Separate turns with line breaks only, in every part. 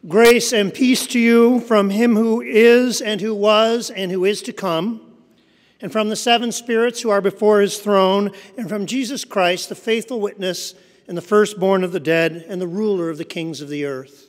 Grace and peace to you from him who is and who was and who is to come, and from the seven spirits who are before his throne, and from Jesus Christ, the faithful witness and the firstborn of the dead and the ruler of the kings of the earth.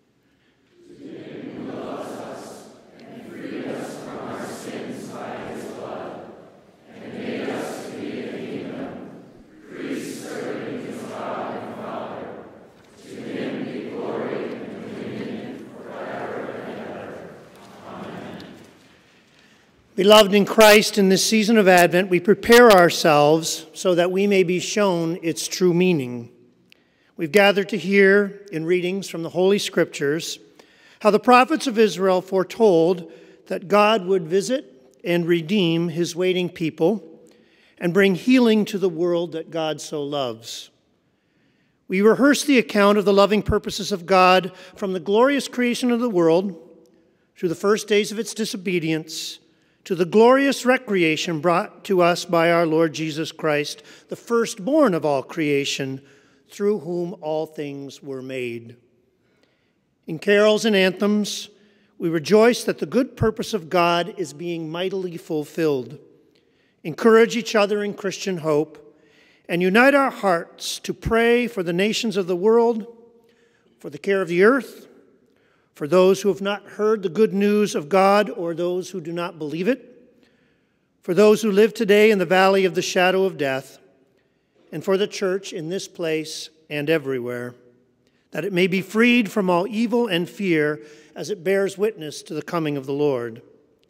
Beloved in Christ, in this season of Advent, we prepare ourselves so that we may be shown its true meaning. We've gathered to hear in readings from the Holy Scriptures how the prophets of Israel foretold that God would visit and redeem his waiting people and bring healing to the world that God so loves. We rehearse the account of the loving purposes of God from the glorious creation of the world through the first days of its disobedience to the glorious recreation brought to us by our Lord Jesus Christ, the firstborn of all creation, through whom all things were made. In carols and anthems, we rejoice that the good purpose of God is being mightily fulfilled, encourage each other in Christian hope, and unite our hearts to pray for the nations of the world, for the care of the earth, for those who have not heard the good news of God or those who do not believe it, for those who live today in the valley of the shadow of death, and for the church in this place and everywhere, that it may be freed from all evil and fear as it bears witness to the coming of the Lord.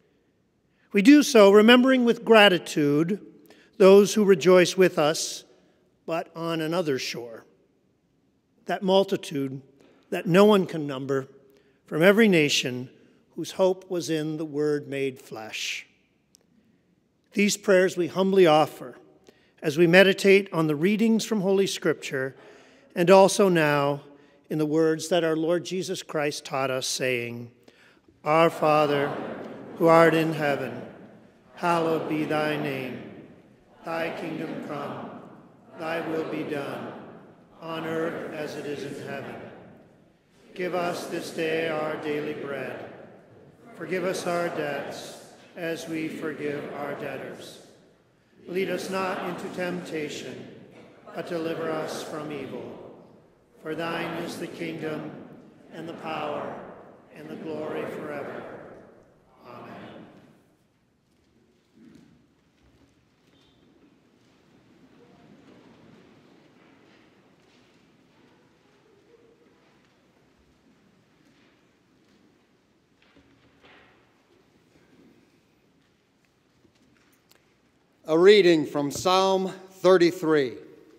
We do so remembering with gratitude those who rejoice with us, but on another shore, that multitude that no one can number, from every nation whose hope was in the Word made flesh. These prayers we humbly offer as we meditate on the readings from Holy Scripture, and also now in the words that our Lord Jesus Christ taught us, saying, Our Father, who art in heaven, hallowed be thy name. Thy kingdom come, thy will be done, on earth as it is in heaven. Give us this day our daily bread. Forgive us our debts, as we forgive our debtors. Lead us not into temptation, but deliver us from evil. For thine is the kingdom, and the power, and the glory forever. Amen.
A reading from Psalm 33.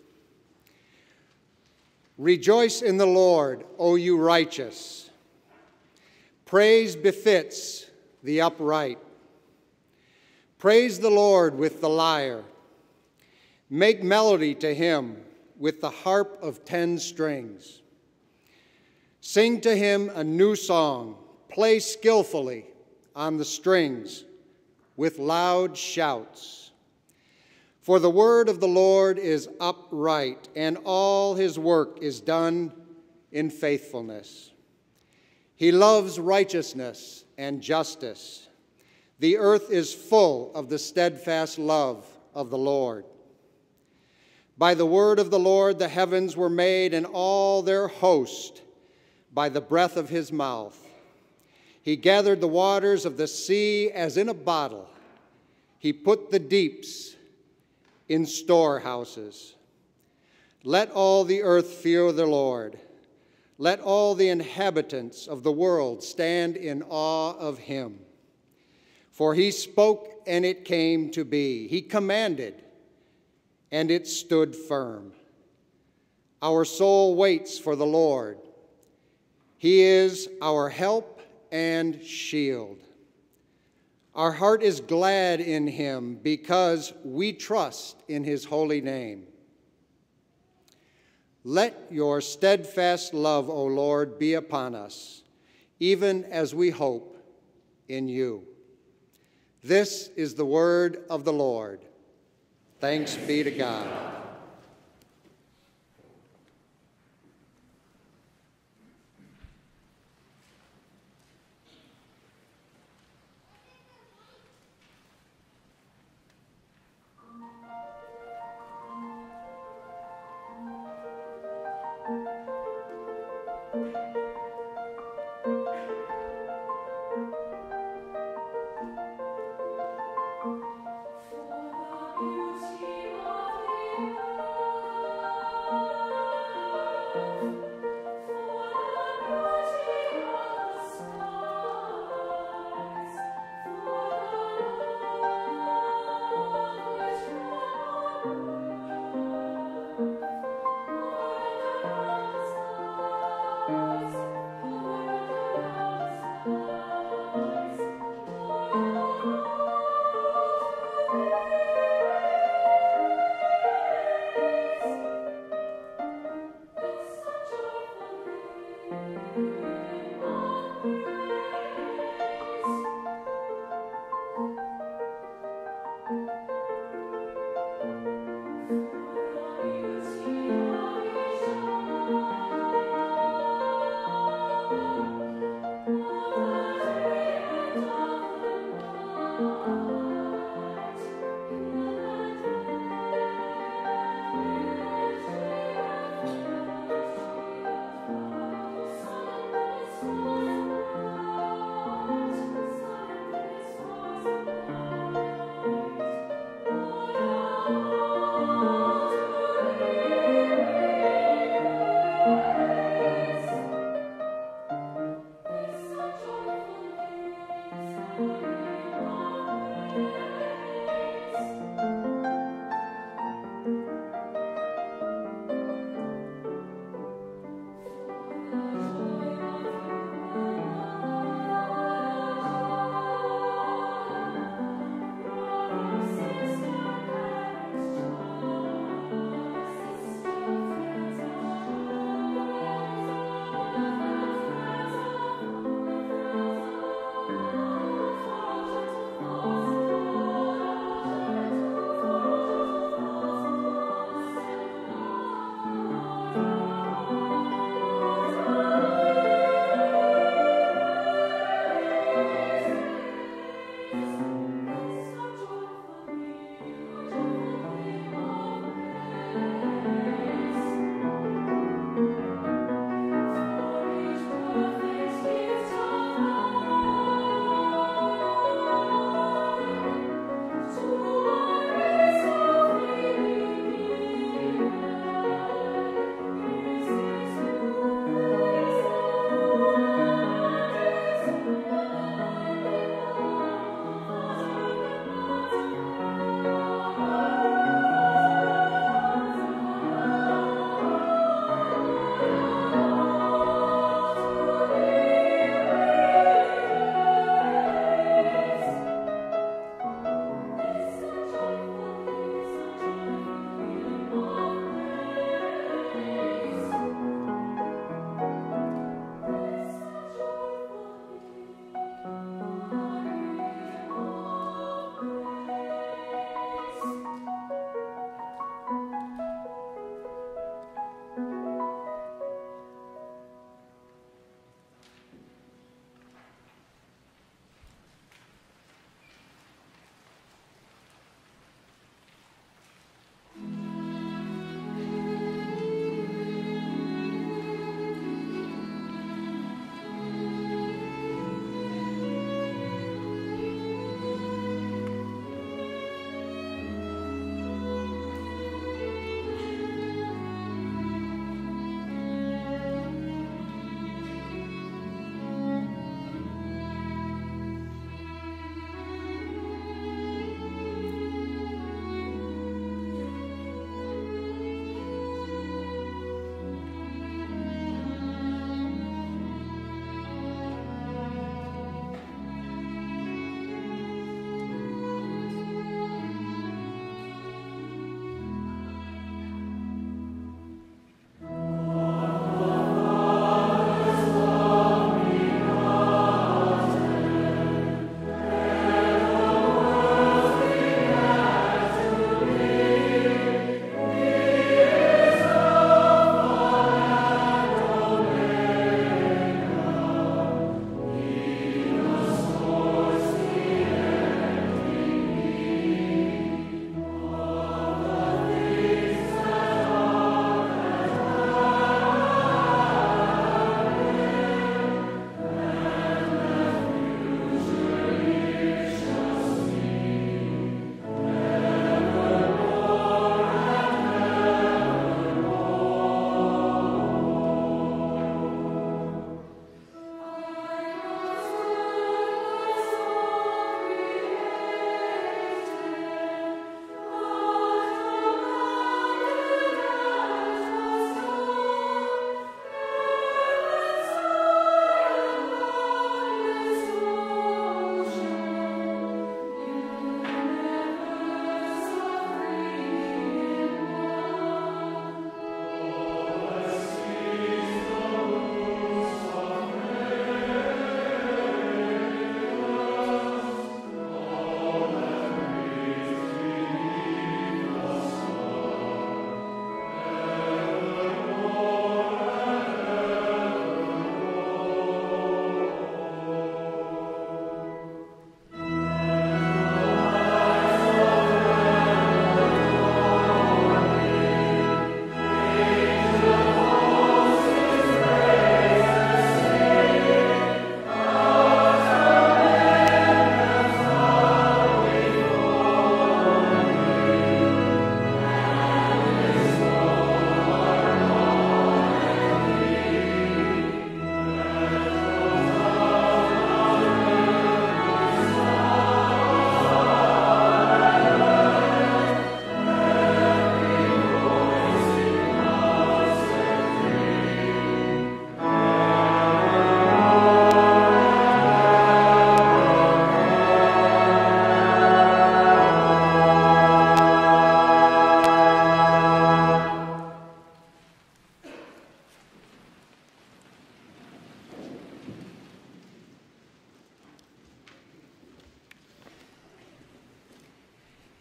Rejoice in the Lord, O you righteous. Praise befits the upright. Praise the Lord with the lyre. Make melody to him with the harp of 10 strings. Sing to him a new song. Play skillfully on the strings with loud shouts. For the word of the Lord is upright, and all his work is done in faithfulness. He loves righteousness and justice. The earth is full of the steadfast love of the Lord. By the word of the Lord the heavens were made, and all their host by the breath of his mouth. He gathered the waters of the sea as in a bottle. He put the deeps in storehouses. Let all the earth fear the Lord. Let all the inhabitants of the world stand in awe of him. For he spoke, and it came to be. He commanded, and it stood firm. Our soul waits for the Lord. He is our help and shield. Our heart is glad in him because we trust in his holy name. Let your steadfast love, O Lord, be upon us, even as we hope in you. This is the word of the Lord. Thanks be to God.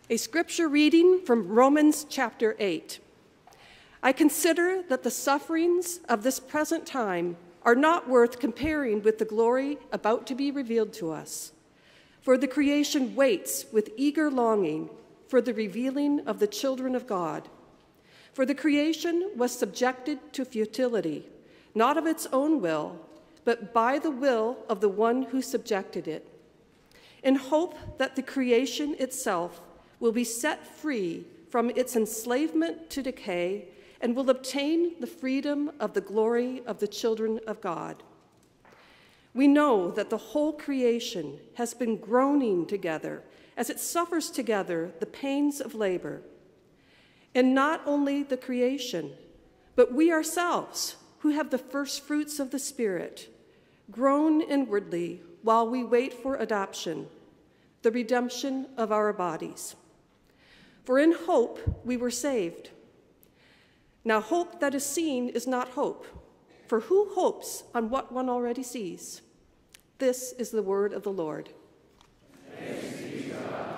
A scripture reading from Romans chapter 8. I consider that the sufferings of this present time are not worth comparing with the glory about to be revealed to us. For the creation waits with eager longing for the revealing of the children of God. For the creation was subjected to futility, not of its own will, but by the will of the one who subjected it, in hope that the creation itself will be set free from its enslavement to decay and will obtain the freedom of the glory of the children of God. We know that the whole creation has been groaning together as it suffers together the pains of labor. And not only the creation, but we ourselves, who have the first fruits of the Spirit, groan inwardly while we wait for adoption, the redemption of our bodies. For in hope we were saved. Now hope that is seen is not hope, for who hopes on what one already sees? This is the word of the Lord.
Thanks be to God.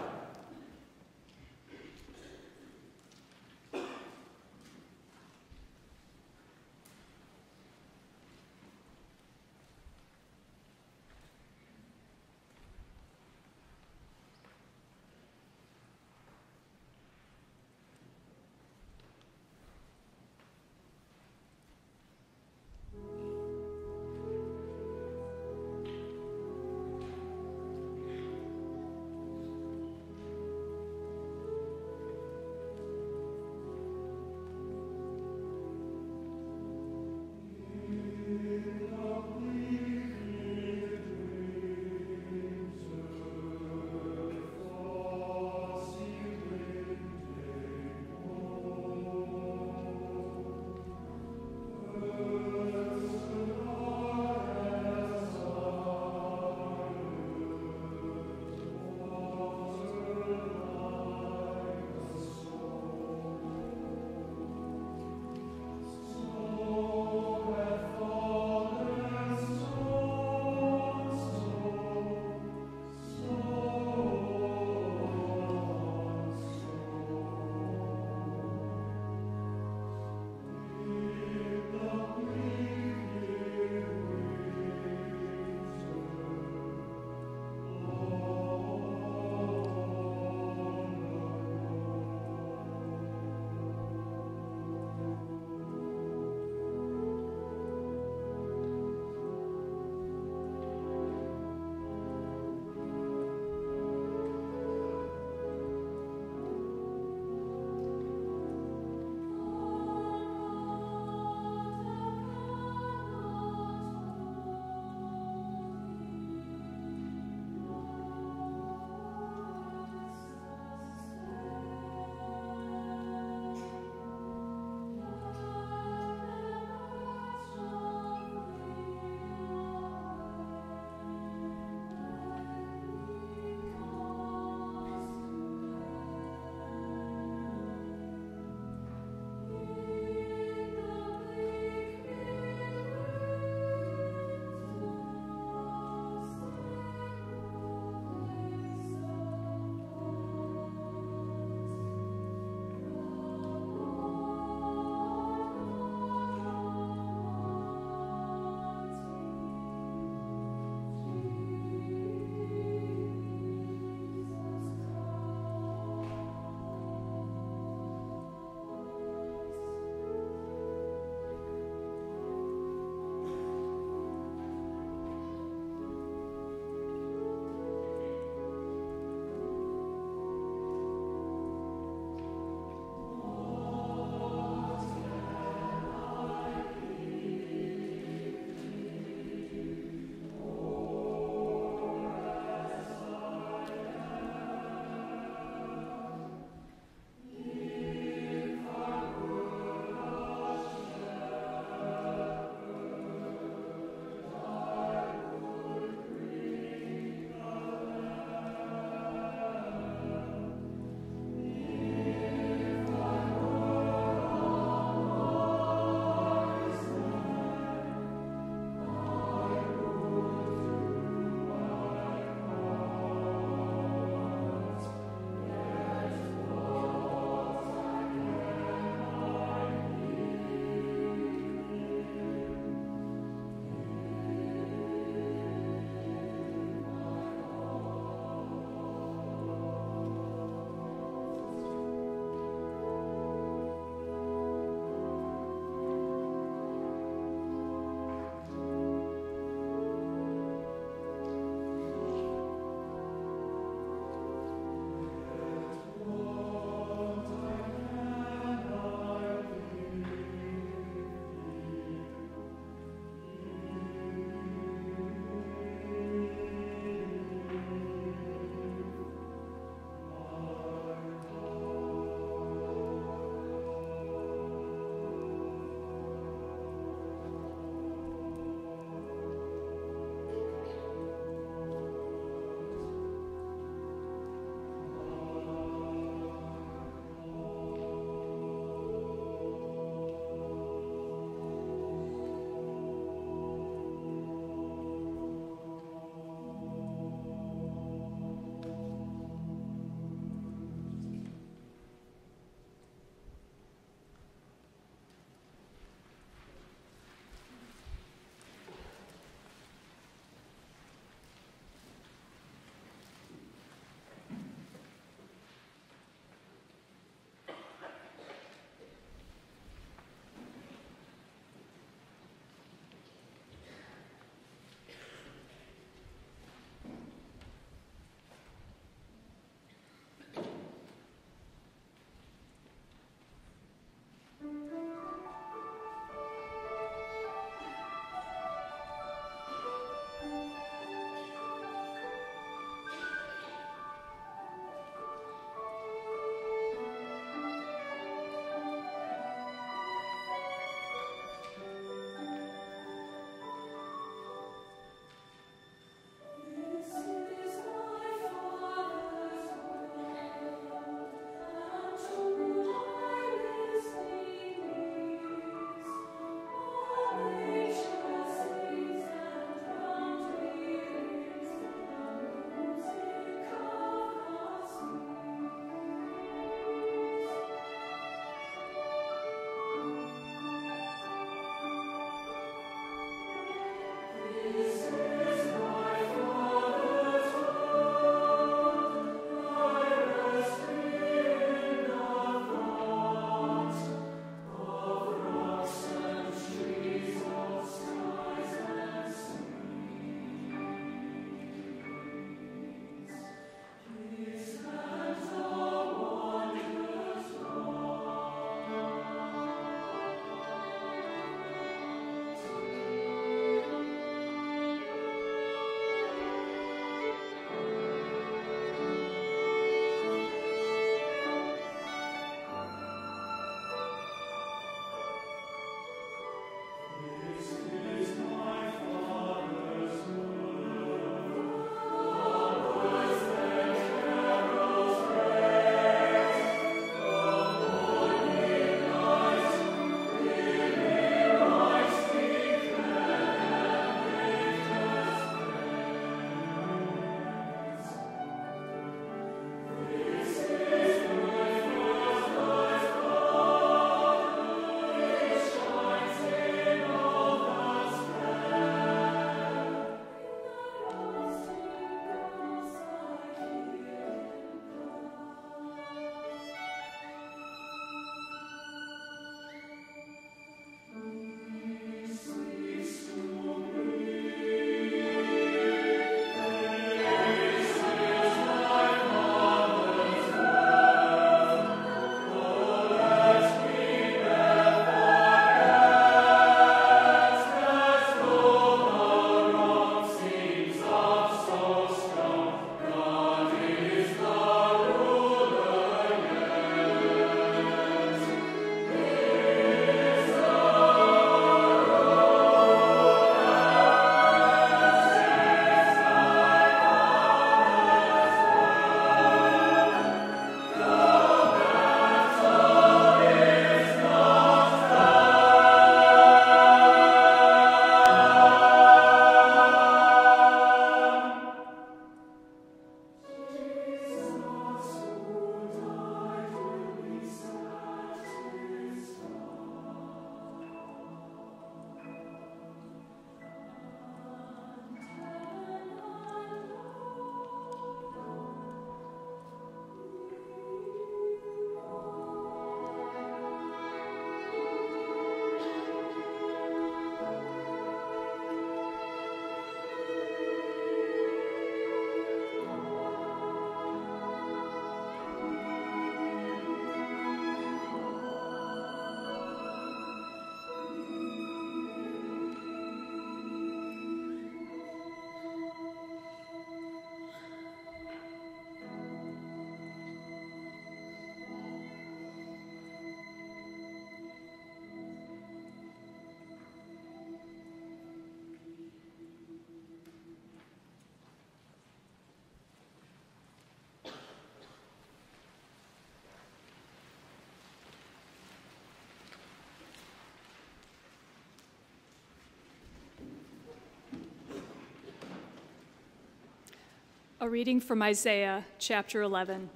A reading from Isaiah chapter 11.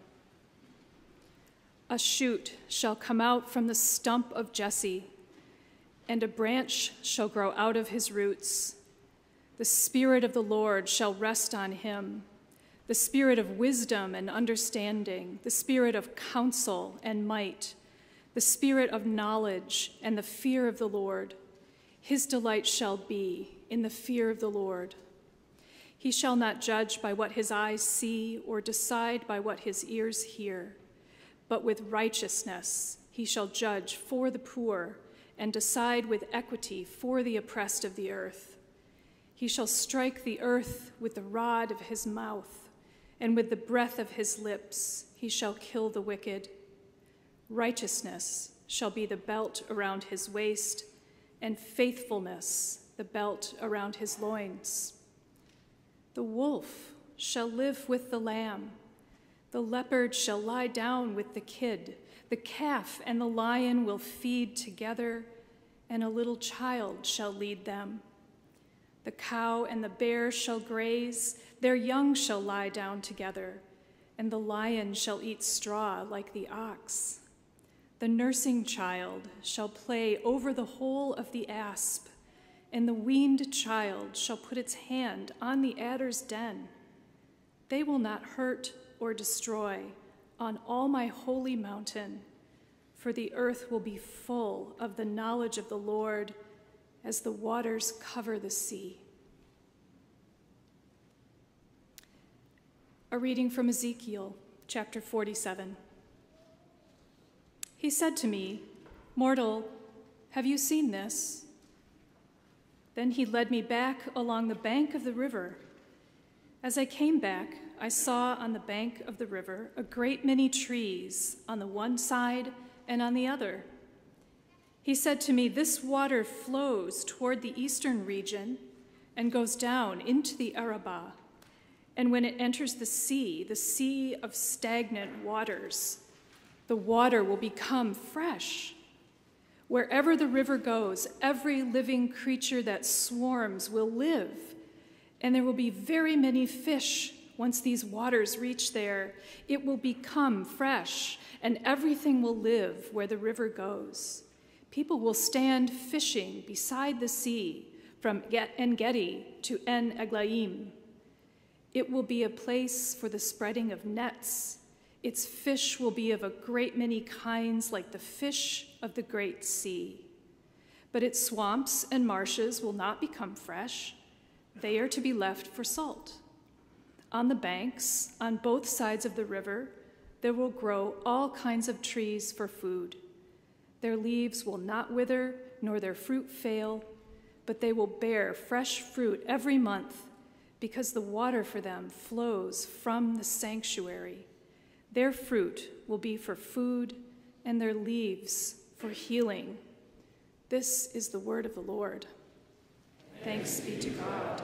A shoot shall come out from the stump of Jesse, and a branch shall grow out of his roots. The Spirit of the Lord shall rest on him, the Spirit of wisdom and understanding, the Spirit of counsel and might, the Spirit of knowledge and the fear of the Lord. His delight shall be in the fear of the Lord. He shall not judge by what his eyes see or decide by what his ears hear, but with righteousness he shall judge for the poor and decide with equity for the oppressed of the earth. He shall strike the earth with the rod of his mouth, and with the breath of his lips he shall kill the wicked. Righteousness shall be the belt around his waist, and faithfulness the belt around his loins. The wolf shall live with the lamb. The leopard shall lie down with the kid. The calf and the lion will feed together, and a little child shall lead them. The cow and the bear shall graze. Their young shall lie down together, and the lion shall eat straw like the ox. The nursing child shall play over the hole of the asp, and the weaned child shall put its hand on the adder's den. They will not hurt or destroy on all my holy mountain, for the earth will be full of the knowledge of the Lord as the waters cover the sea. A reading from Ezekiel, chapter 47. He said to me, "Mortal, have you seen this?" Then he led me back along the bank of the river. As I came back, I saw on the bank of the river a great many trees on the one side and on the other. He said to me, "This water flows toward the eastern region and goes down into the Arabah. And when it enters the sea of stagnant waters, the water will become fresh. Wherever the river goes, every living creature that swarms will live, and there will be very many fish once these waters reach there. It will become fresh, and everything will live where the river goes. People will stand fishing beside the sea from En-Gedi to En-Eglaim. It will be a place for the spreading of nets. Its fish will be of a great many kinds, like the fish of the great sea. But its swamps and marshes will not become fresh. They are to be left for salt. On the banks, on both sides of the river, there will grow all kinds of trees for food. Their leaves will not wither, nor their fruit fail, but they will bear fresh fruit every month, because the water for them flows from the sanctuary. Their fruit will be for food, and their leaves for healing." This is the word of the Lord. Thanks be to God.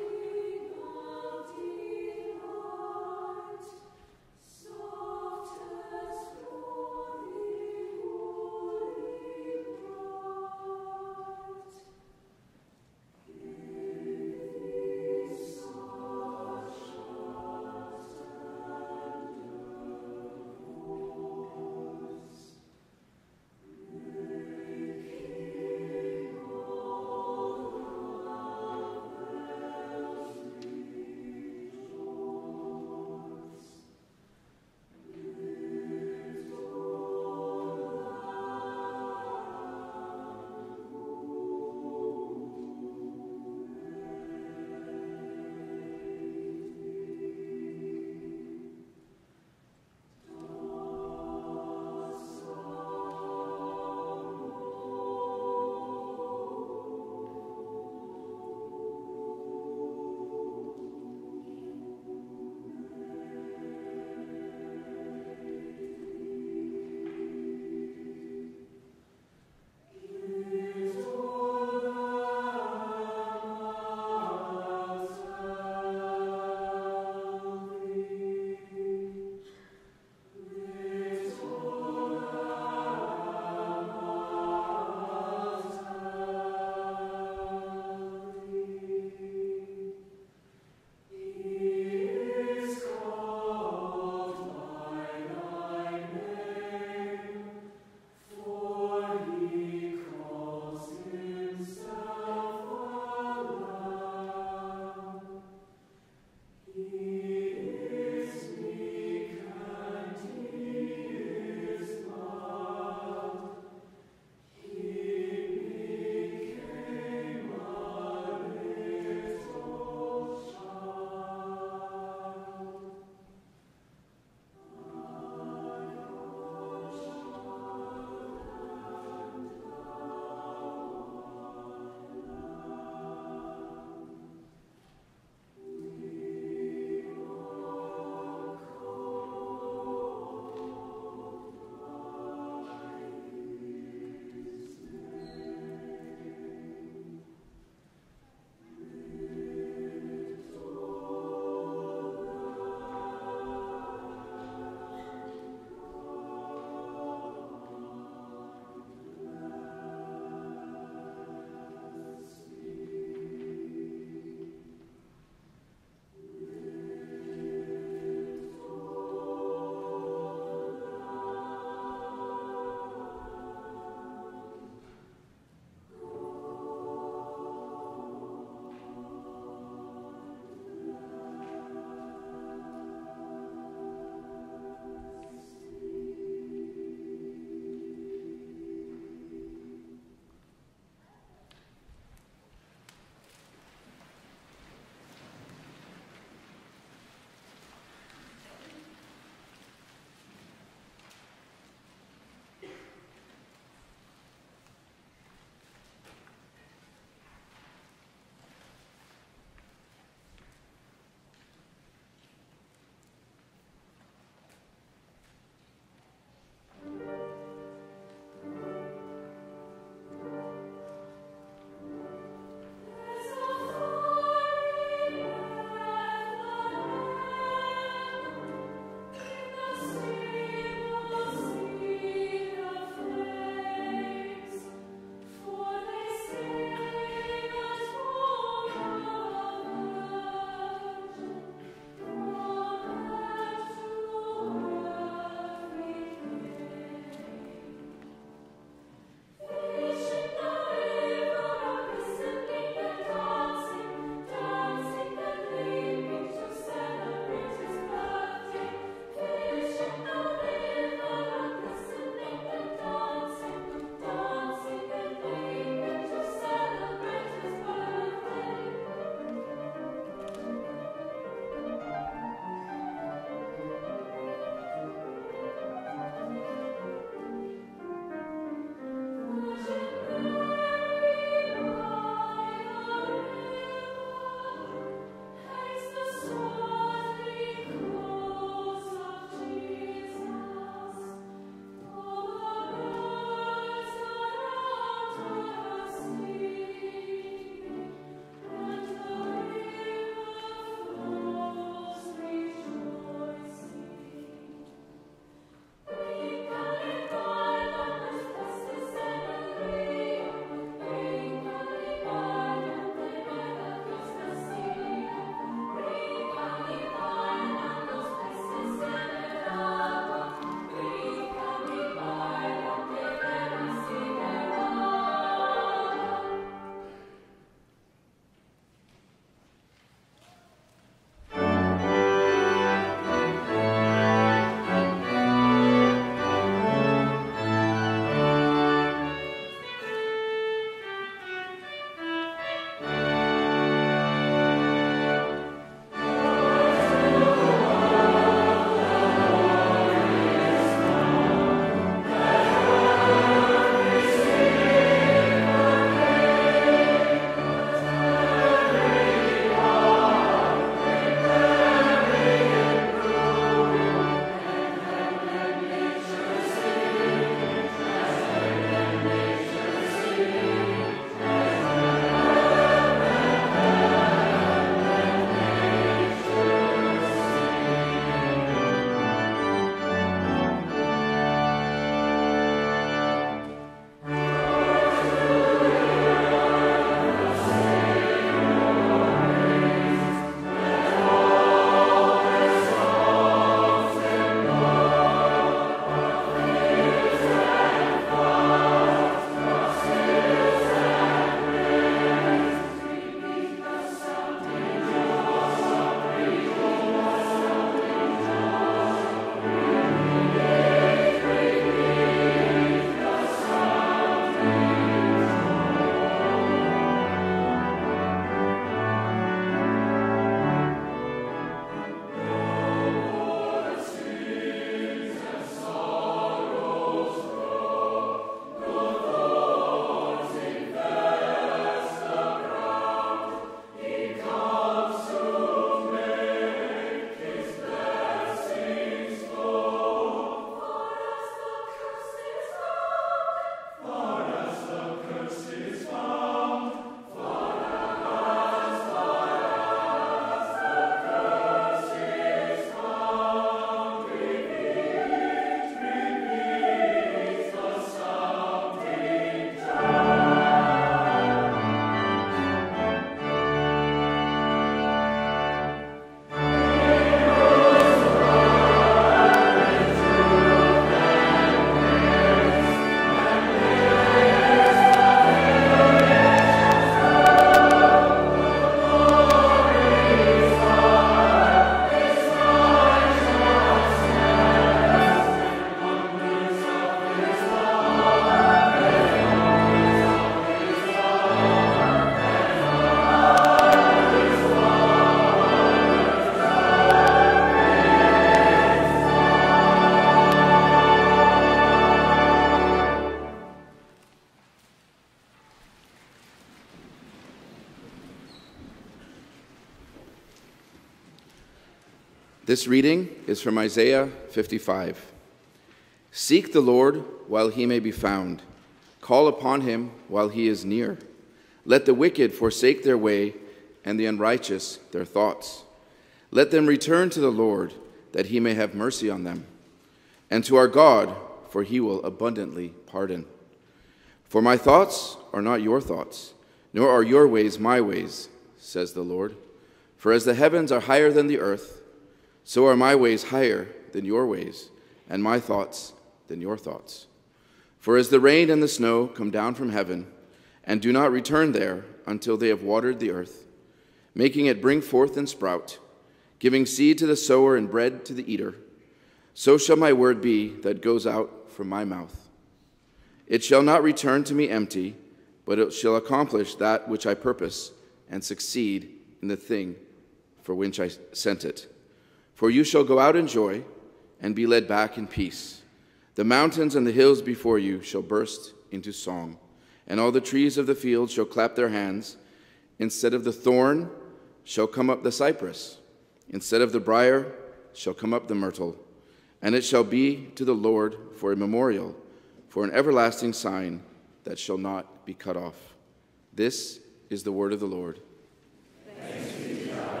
This reading is from Isaiah 55. Seek the Lord while he may be found. Call upon him while he is near. Let the wicked forsake their way, and the unrighteous their thoughts. Let them return to the Lord, that he may have mercy on them, and to our God, for he will abundantly pardon. For my thoughts are not your thoughts, nor are your ways my ways, says the Lord. For as the heavens are higher than the earth, so are my ways higher than your ways, and my thoughts than your thoughts. For as the rain and the snow come down from heaven, and do not return there until they have watered the earth, making it bring forth and sprout, giving seed to the sower and bread to the eater, so shall my word be that goes out from my mouth. It shall not return to me empty, but it shall accomplish that which I purpose and succeed in the thing for which I sent it. For you shall go out in joy and be led back in peace. The mountains and the hills before you shall burst into song, and all the trees of the field shall clap their hands. Instead of the thorn shall come up the cypress. Instead of the briar shall come up the myrtle. And it shall be to the Lord for a memorial, for an everlasting sign that shall not be cut off. This is the word of the Lord.
Thanks be to God.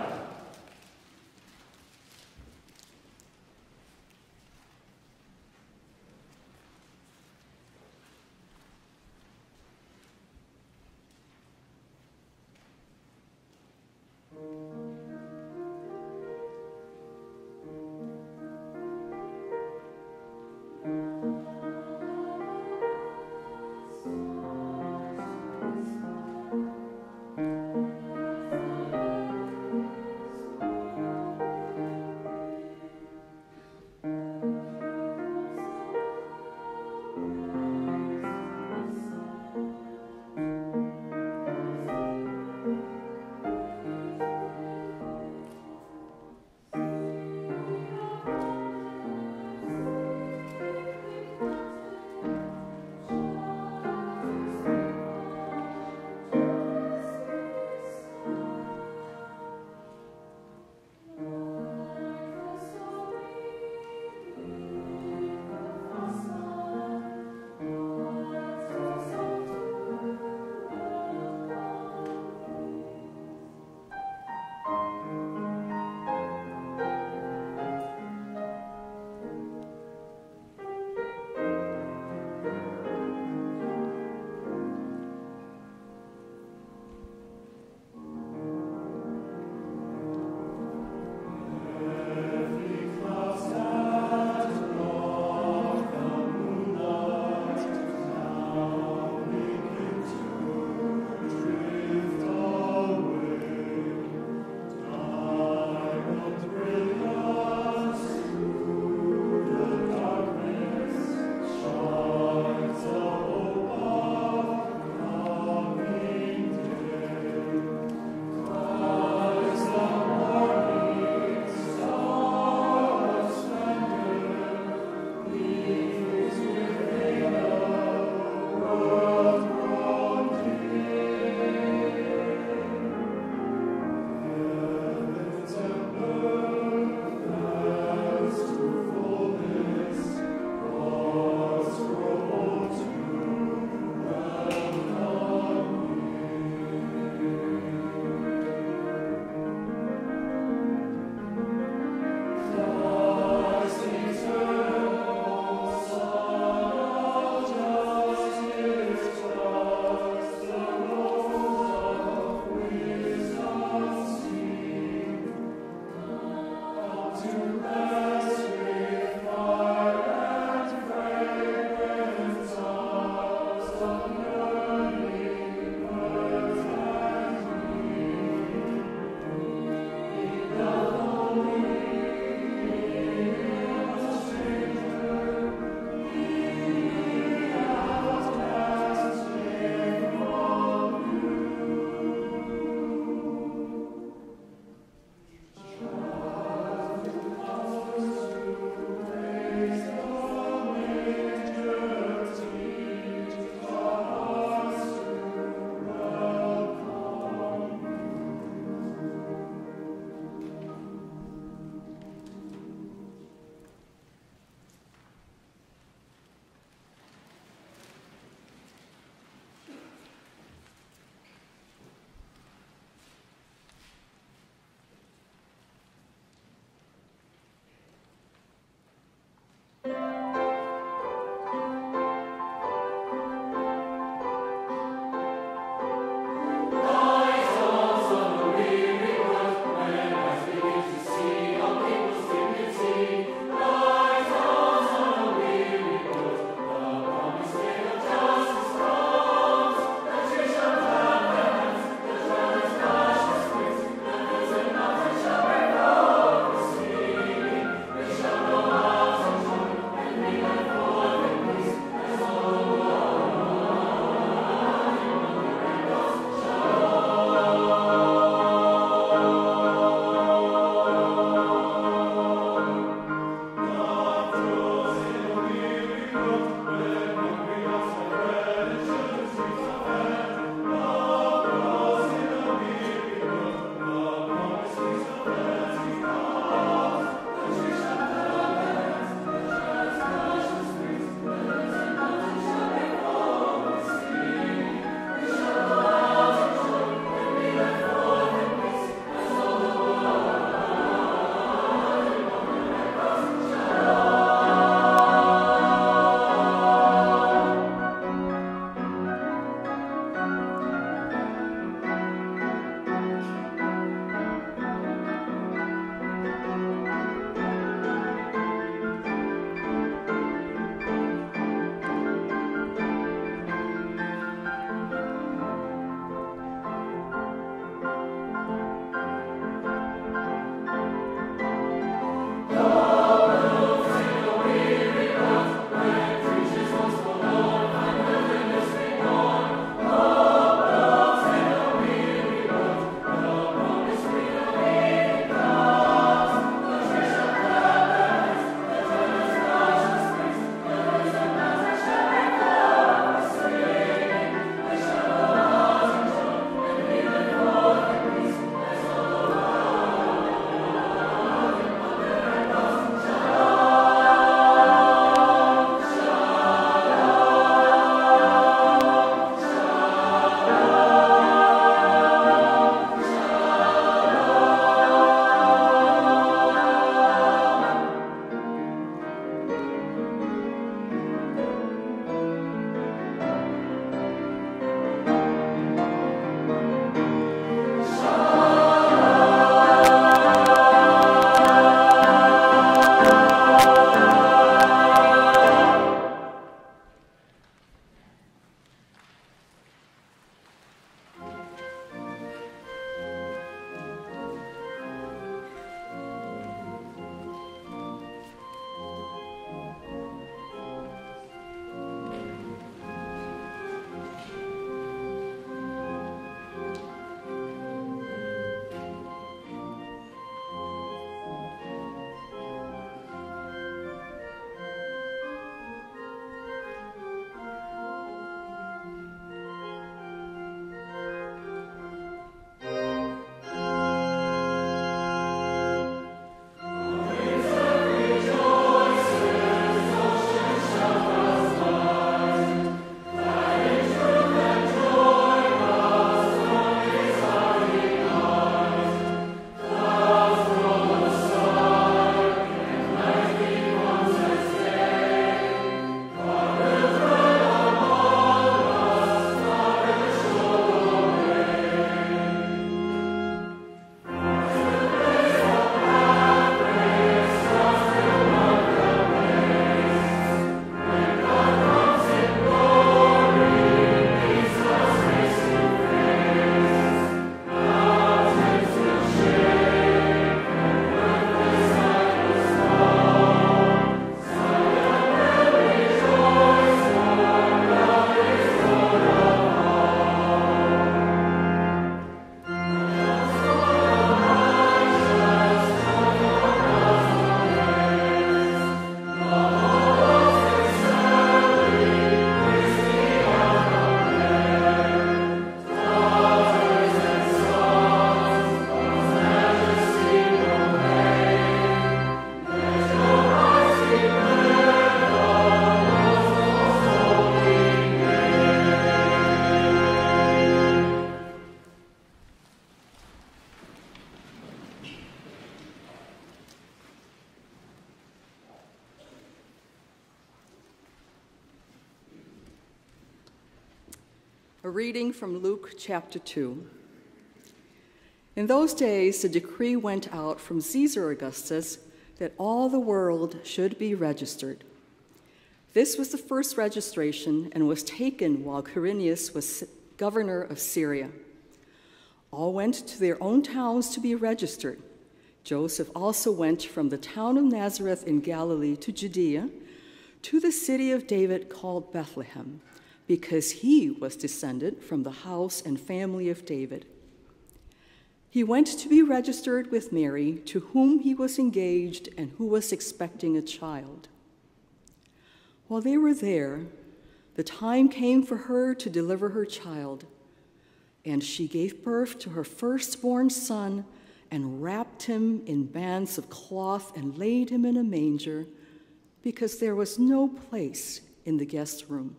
A reading from Luke chapter 2. In those days, a decree went out from Caesar Augustus that all the world should be registered. This was the first registration and was taken while Quirinius was governor of Syria. All went to their own towns to be registered. Joseph also went from the town of Nazareth in Galilee to Judea, to the city of David called Bethlehem, because he was descended from the house and family of David. He went to be registered with Mary, to whom he was engaged and who was expecting a child. While they were there, the time came for her to deliver her child, and she gave birth to her firstborn son and wrapped him in bands of cloth and laid him in a manger, because there was no place in the guest room.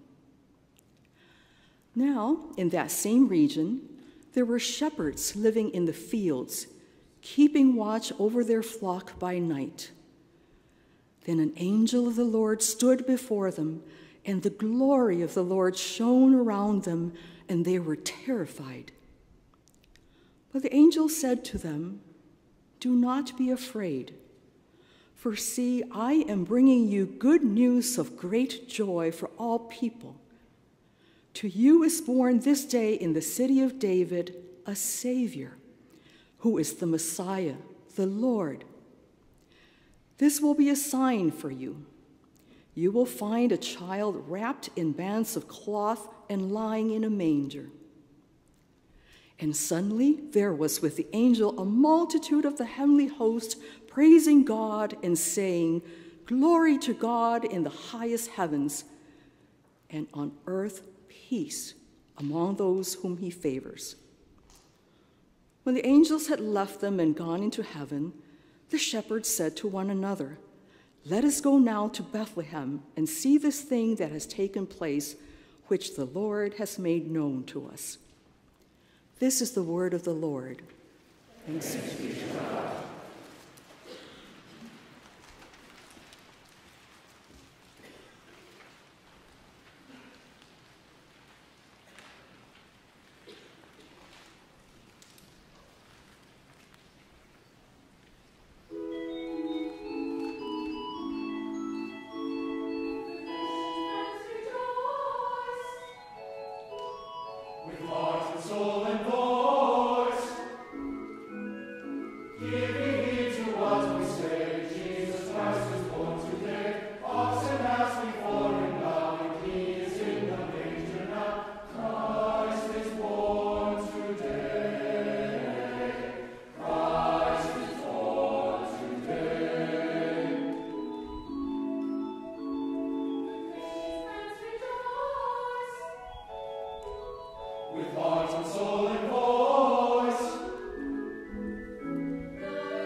Now, in that same region, there were shepherds living in the fields, keeping watch over their flock by night. Then an angel of the Lord stood before them, and the glory of the Lord shone around them, and they were terrified. But the angel said to them, "Do not be afraid, for see, I am bringing you good news of great joy for all people. To you is born this day in the city of David a Savior, who is the Messiah, the Lord. This will be a sign for you. You will find a child wrapped in bands of cloth and lying in a manger." And suddenly there was with the angel a multitude of the heavenly host, praising God and saying, "Glory to God in the highest heavens, and on earth peace among those whom he favors." When the angels had left them and gone into heaven, the shepherds said to one another, "Let us go now to Bethlehem and see this thing that has taken place, which the Lord has made known to us." This is the word of the Lord. Thanks be to God.
With heart and soul and voice,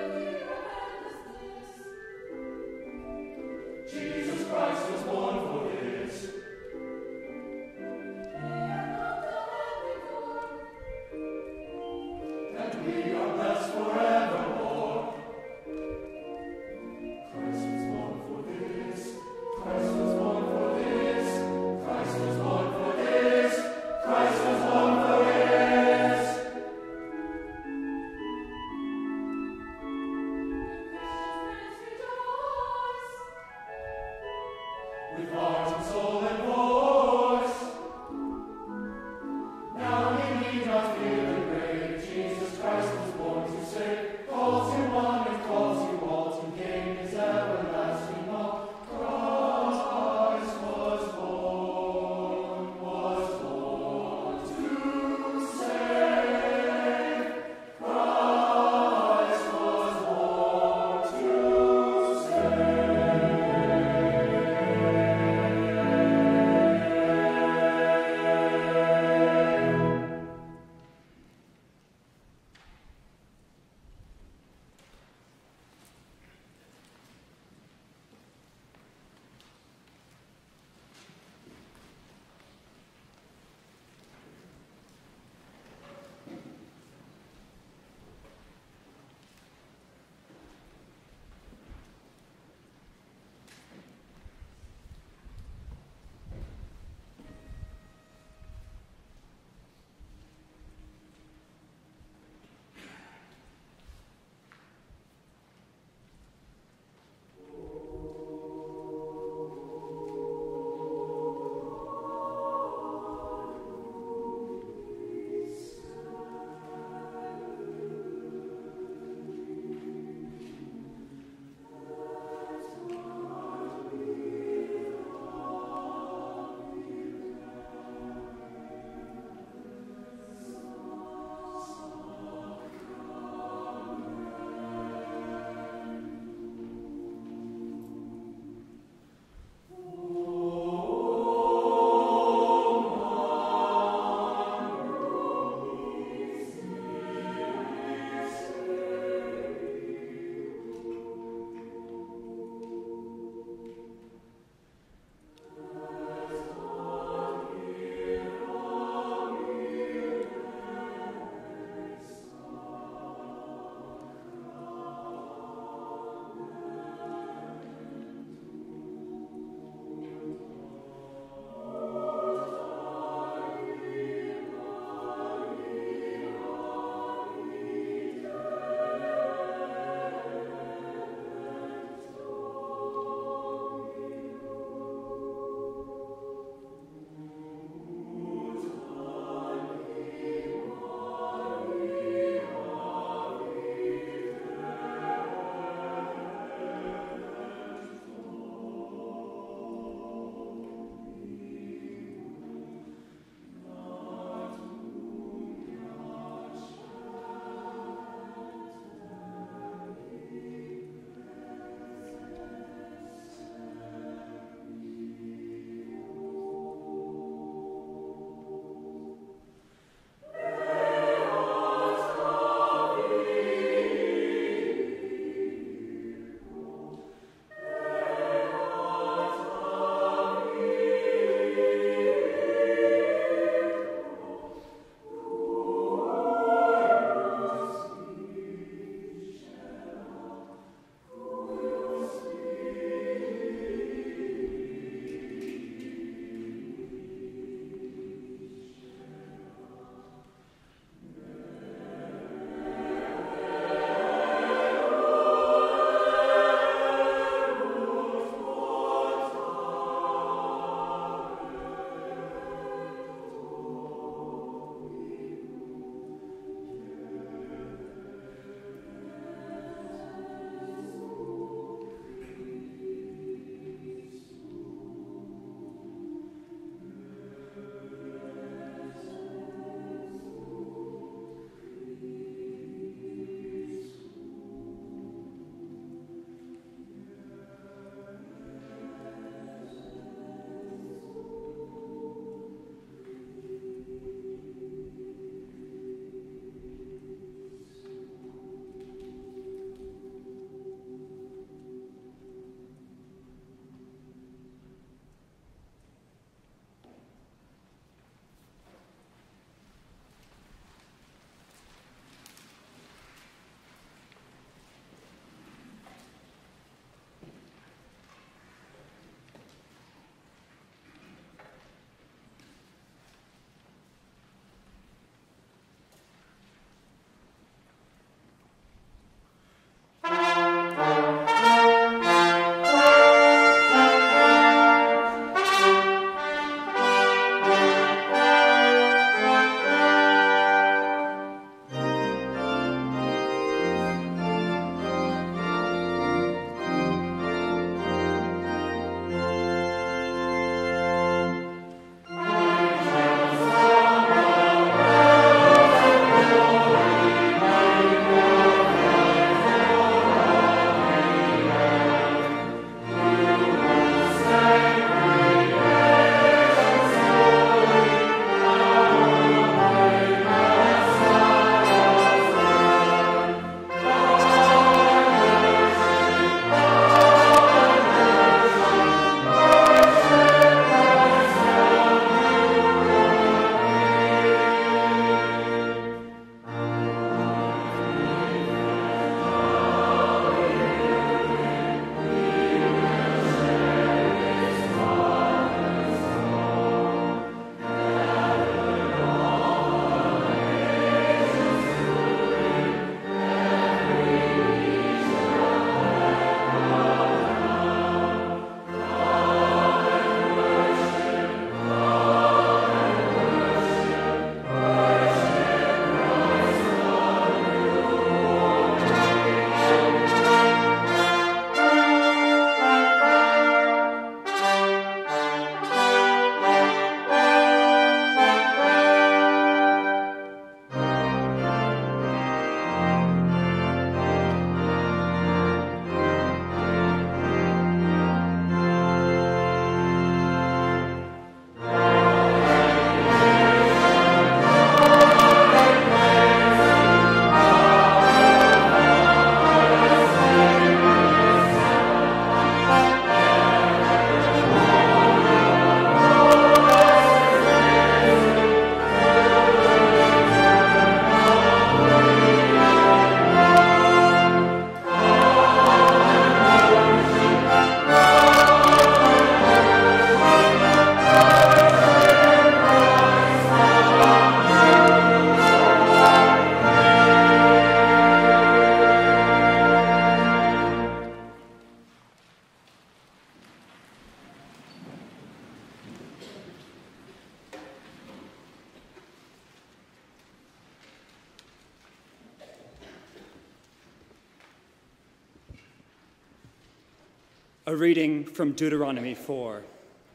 A reading from Deuteronomy 4.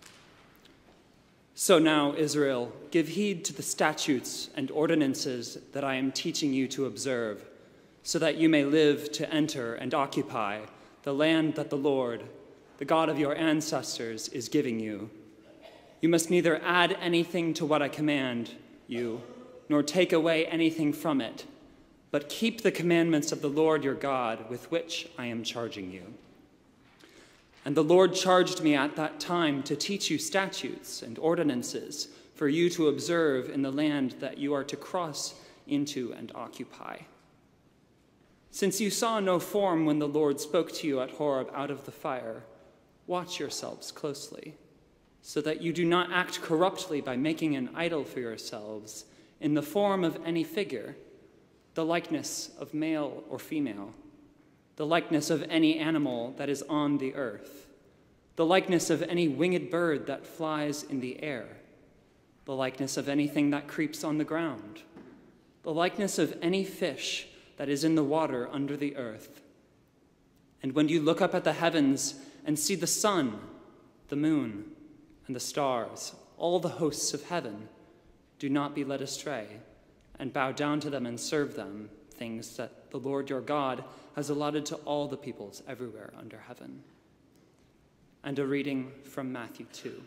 So now, Israel, give heed to the statutes and ordinances that I am teaching you to observe, so that you may live to enter and occupy the land that the Lord, the God of your ancestors, is giving you. You must neither add anything to what I command you, nor take away anything from it, but keep the commandments of the Lord your God with which I am charging you. And the Lord charged me at that time to teach you statutes and ordinances for you to observe in the land that you are to cross into and occupy. Since you saw no form when the Lord spoke to you at Horeb out of the fire, watch yourselves closely, so that you do not act corruptly by making an idol for yourselves in the form of any figure, the likeness of male or female, the likeness of any animal that is on the earth, the likeness of any winged bird that flies in the air, the likeness of anything that creeps on the ground, the likeness of any fish that is in the water under the earth. And when you look up at the heavens and see the sun, the moon, and the stars, all the hosts of heaven, do not be led astray, and bow down to them and serve them, things that the Lord your God has allotted to all the peoples everywhere under heaven. And a reading from Matthew 2.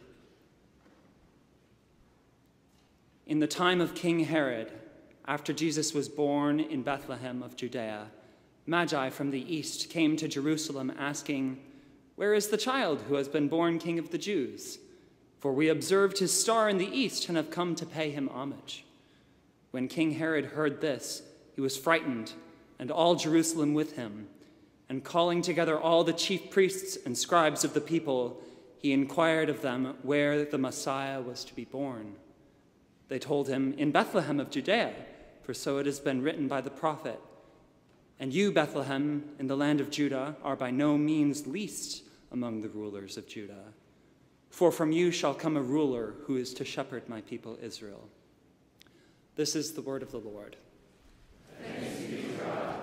In the time of King Herod, after Jesus was born in Bethlehem of Judea, Magi from the east came to Jerusalem asking, "Where is the child who has been born King of the Jews? For we observed his star in the east and have come to pay him homage." When King Herod heard this, he was frightened, and all Jerusalem with him. And calling together all the chief priests and scribes of the people, he inquired of them where the Messiah was to be born. They told him, "In Bethlehem of Judea, for so it has been written by the prophet. And you, Bethlehem, in the land of Judah, are by no means least among the rulers of Judah. For from you shall come a ruler who is to shepherd my people Israel." This is the word of the Lord.
Thanks be to God.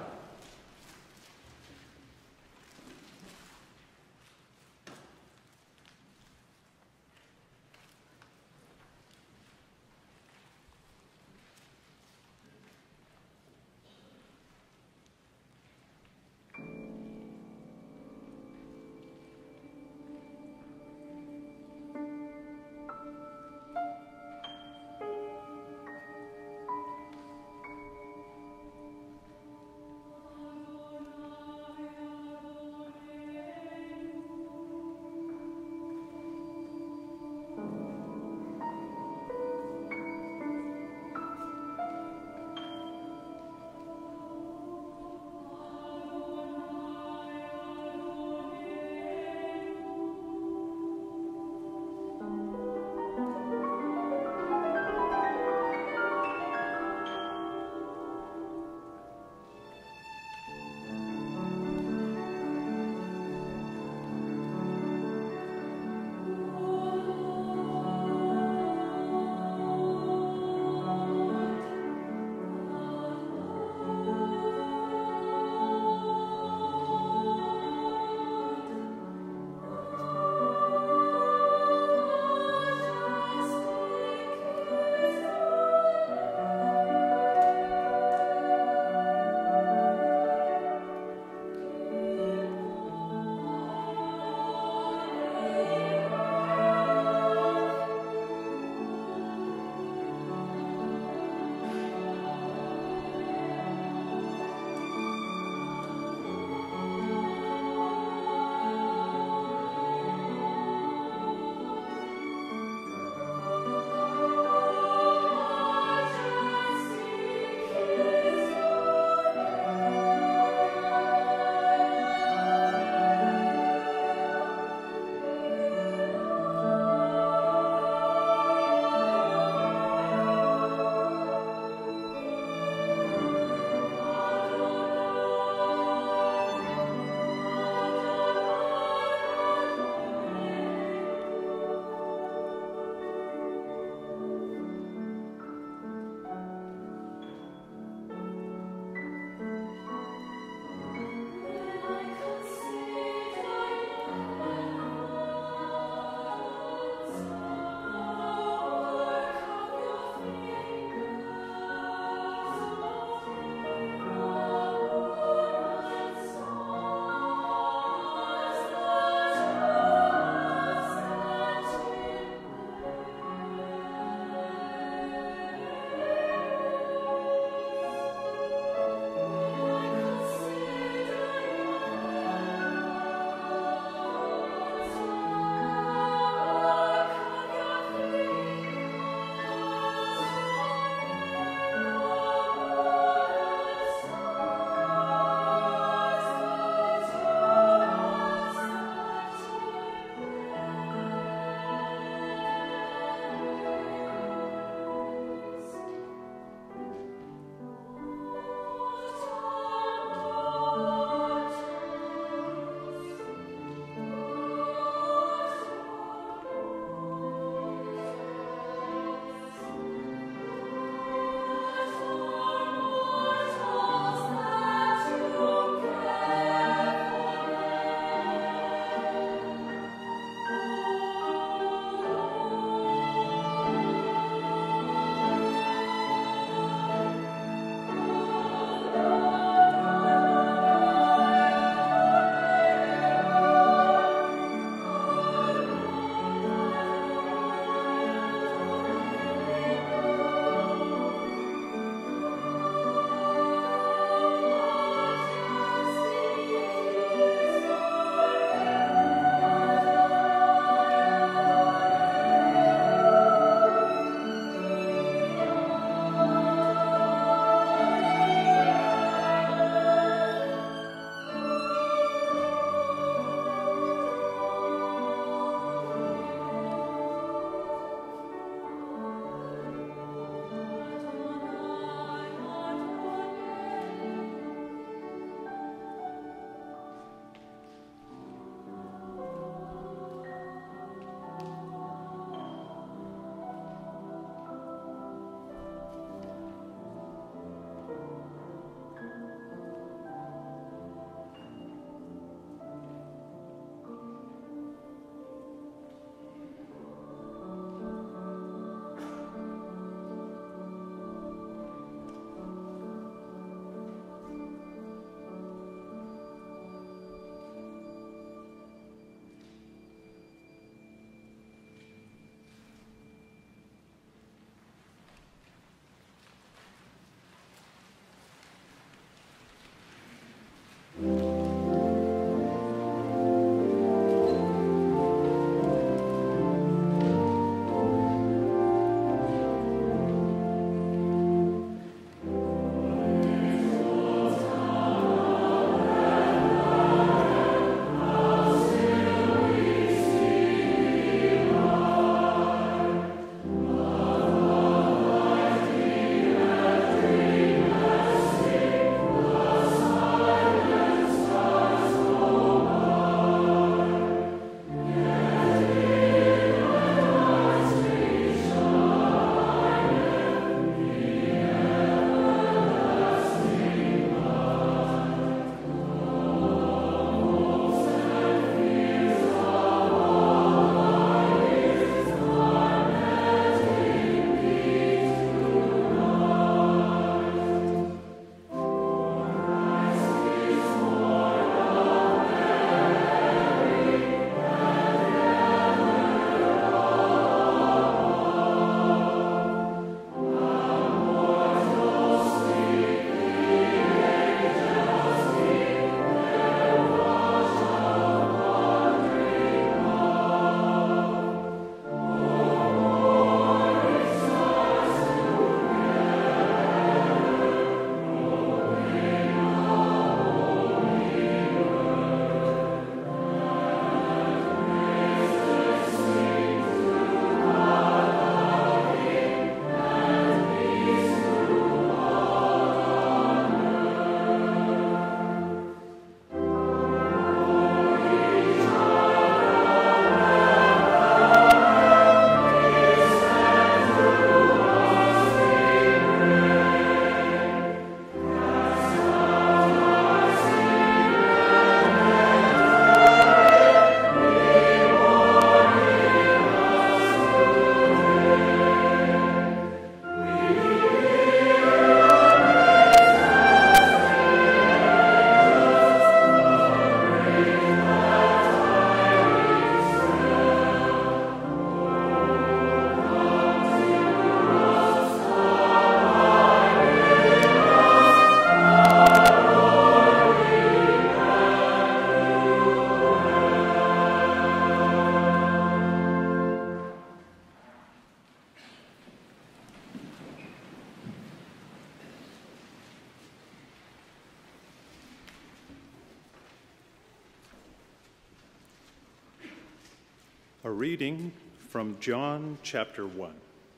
A reading from John chapter 1.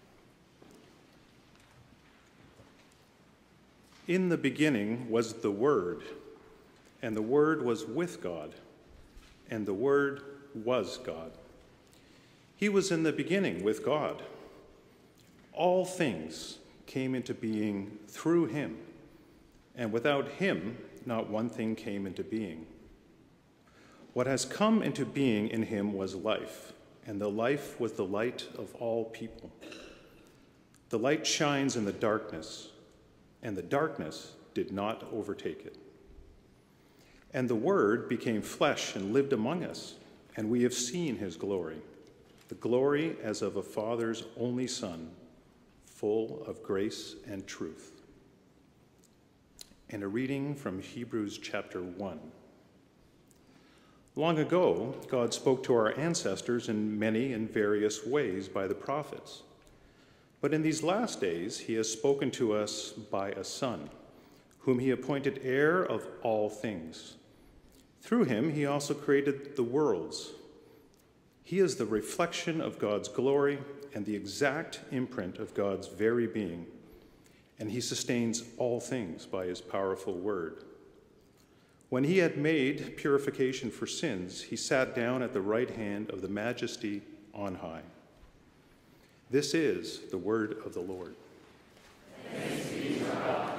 In the beginning was the Word, and the Word was with God, and the Word was God. He was in the beginning with God. All things came into being through him, and without him not one thing came into being. What has come into being in him was life, and the life was the light of all people. The light shines in the darkness, and the darkness did not overtake it. And the Word became flesh and lived among us, and we have seen his glory, the glory as of a Father's only Son, full of grace and truth. And a reading from Hebrews chapter 1. Long ago, God spoke to our ancestors in many and various ways by the prophets. But in these last days, he has spoken to us by a Son, whom he appointed heir of all things. Through him, he also created the worlds. He is the reflection of God's glory and the exact imprint of God's very being, and he sustains all things by his powerful word. When he had made purification for sins, he sat down at the right hand of the Majesty on high. This is the word of the Lord.
Thanks be to God.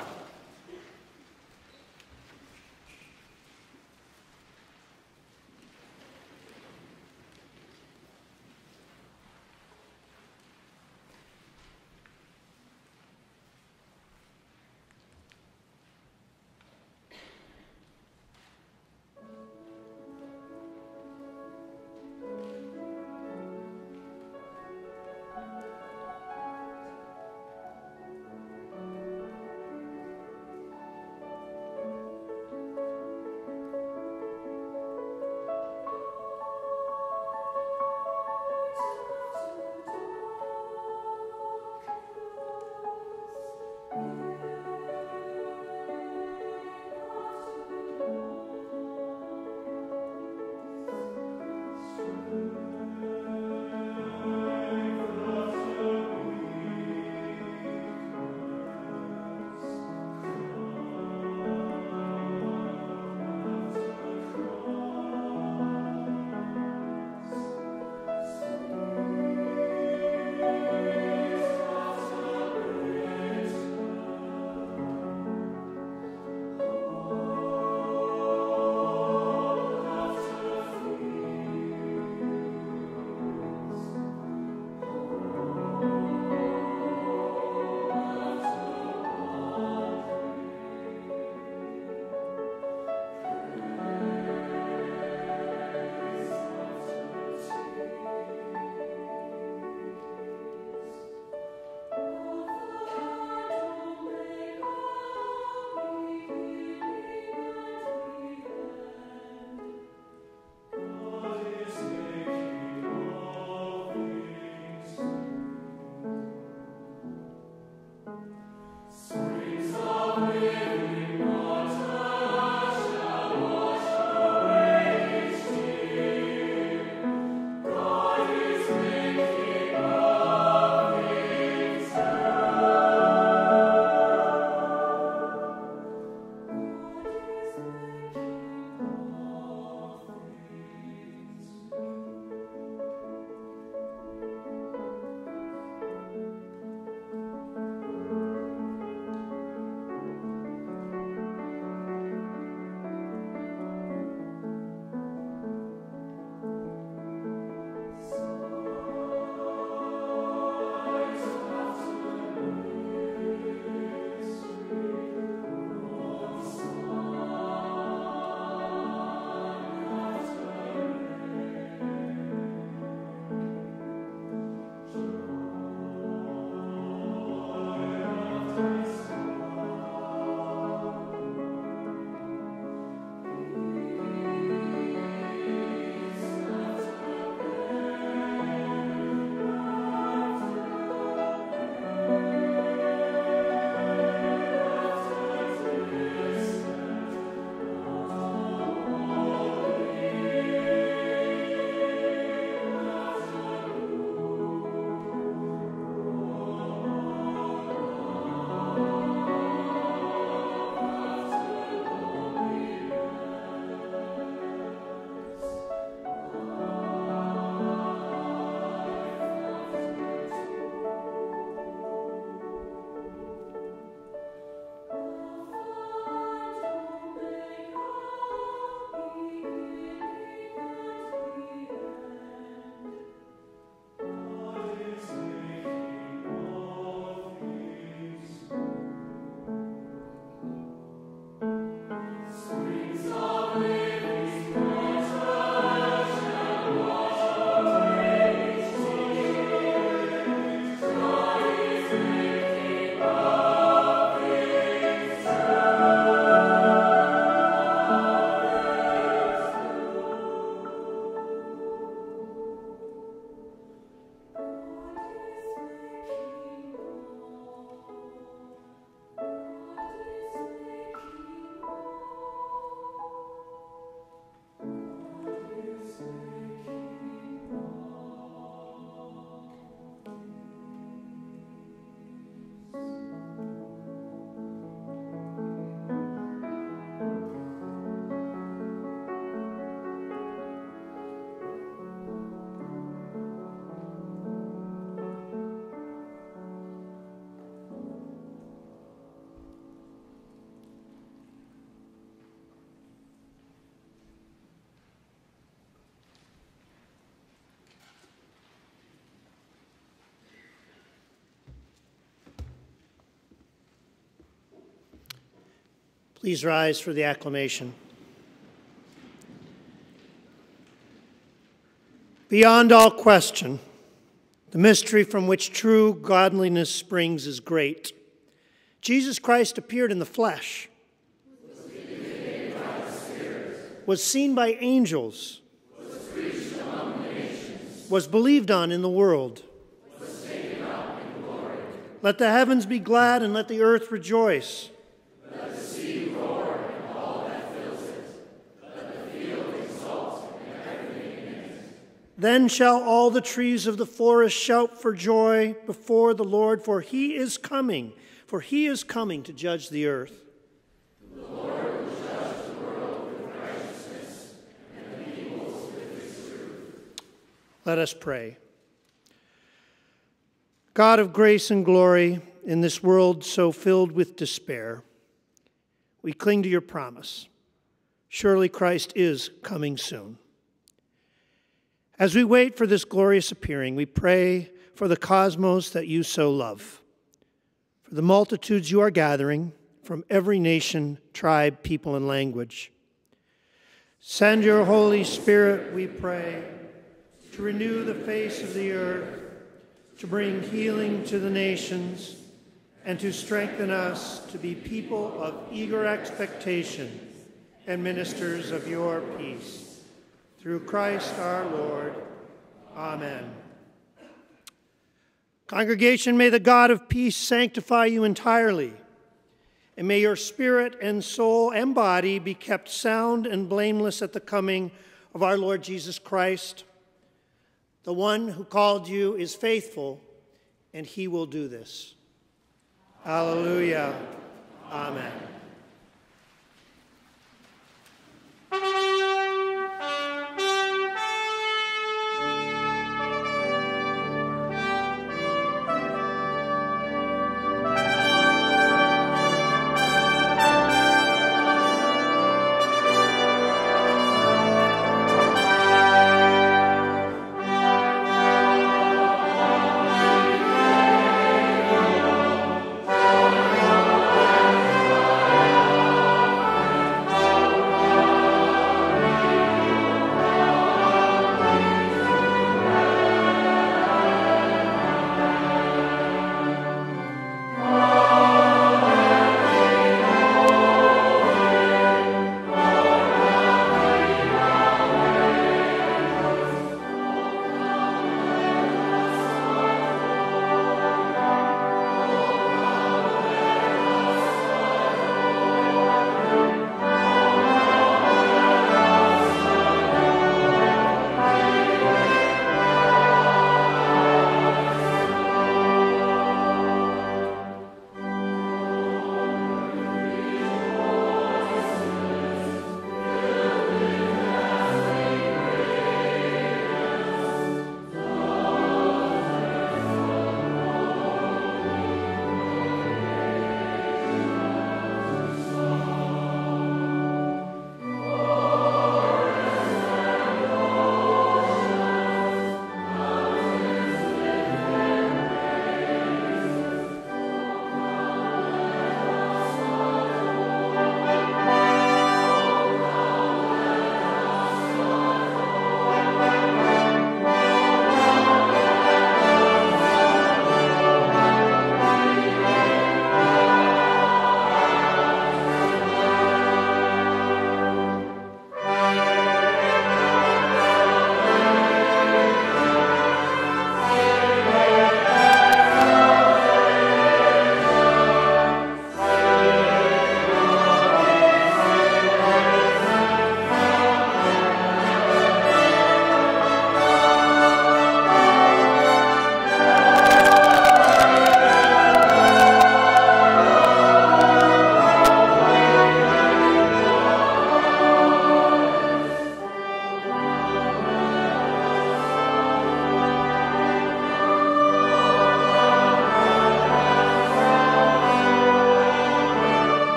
Please rise for the acclamation. Beyond all question, the mystery from which true godliness springs is great. Jesus Christ appeared in the flesh, was seen by angels,
was preached among the nations,
was believed on in the world.
was taken up in glory.
Let the heavens be glad and let the earth rejoice.
Let the sea roar and all that fills it. Let the field exult and everything in it.
Then shall all the trees of the forest shout for joy before the Lord, for he is coming to judge the earth.
The Lord will judge the world with righteousness and the peoples with his truth.
Let us pray. God of grace and glory, in this world so filled with despair, we cling to your promise. Surely Christ is coming soon. As we wait for this glorious appearing, we pray for the cosmos that you so love, for the multitudes you are gathering from every nation, tribe, people, and language. Send your Holy Spirit, we pray, to renew the face of the earth, to bring healing to the nations, and to strengthen us to be people of eager expectation and ministers of your peace. Through Christ our Lord. Amen. Congregation, may the God of peace sanctify you entirely, and may your spirit and soul and body be kept sound and blameless at the coming of our Lord Jesus Christ. The one who called you is faithful, and he will do this. Hallelujah. Amen.